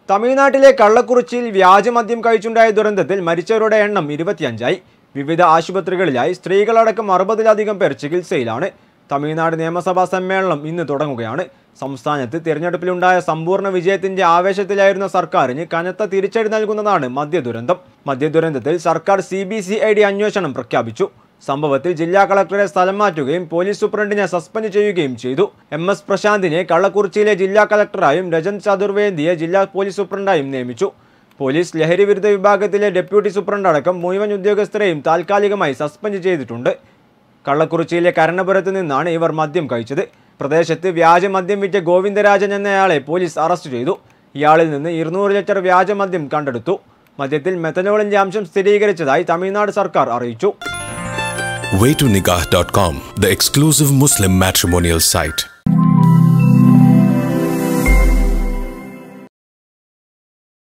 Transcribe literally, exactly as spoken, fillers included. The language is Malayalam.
തമിഴ്നാട്ടിലെ കള്ളക്കുറിച്ചിയിൽ വ്യാജമദ്യം കഴിച്ചുണ്ടായ ദുരന്തത്തിൽ മരിച്ചവരുടെ എണ്ണം ഇരുപത്തിയഞ്ചായി. വിവിധ ആശുപത്രികളിലായി സ്ത്രീകളടക്കം അറുപതിലധികം പേർ ചികിത്സയിലാണ്. തമിഴ്നാട് നിയമസഭാ സമ്മേളനം ഇന്ന് തുടങ്ങുകയാണ്. സംസ്ഥാനത്ത് തിരഞ്ഞെടുപ്പിലുണ്ടായ സമ്പൂർണ്ണ വിജയത്തിന്റെ ആവേശത്തിലായിരുന്ന സർക്കാരിന് കനത്ത തിരിച്ചടി നൽകുന്നതാണ് മദ്യദുരന്തം. മദ്യദുരന്തത്തിൽ സർക്കാർ C B C I D അന്വേഷണം പ്രഖ്യാപിച്ചു. സംഭവത്തിൽ ജില്ലാ കളക്ടറെ സ്ഥലം മാറ്റുകയും പോലീസ് സൂപ്രണ്ടിനെ സസ്പെൻഡ് ചെയ്യുകയും ചെയ്തു. എം എസ് പ്രശാന്തിനെ കള്ളക്കുറിച്ചിയിലെ ജില്ലാ കളക്ടറായും രജൻ ചതുർവേദിയെ ജില്ലാ പോലീസ് സൂപ്രണ്ടായും നിയമിച്ചു. പോലീസ് ലഹരി വിരുദ്ധ വിഭാഗത്തിലെ ഡെപ്യൂട്ടി സൂപ്രണ്ടടക്കം മുഴുവൻ ഉദ്യോഗസ്ഥരെയും താൽക്കാലികമായി സസ്പെൻഡ് ചെയ്തിട്ടുണ്ട്. കള്ളക്കുറിച്ചിയിലെ കരണപുരത്ത് നിന്നാണ് ഇവർ മദ്യം കഴിച്ചത്. പ്രദേശത്ത് വ്യാജമദ്യം വിറ്റ ഗോവിന്ദരാജൻ എന്നയാളെ പോലീസ് അറസ്റ്റ് ചെയ്തു. ഇയാളിൽ നിന്ന് ഇരുന്നൂറ് ലിറ്റർ വ്യാജമദ്യം കണ്ടെടുത്തു. മദ്യത്തിൽ മെത്തനോളിന്റെ അംശം സ്ഥിരീകരിച്ചതായി തമിഴ്നാട് സർക്കാർ അറിയിച്ചു. way to nikah dot com, the exclusive Muslim matrimonial site.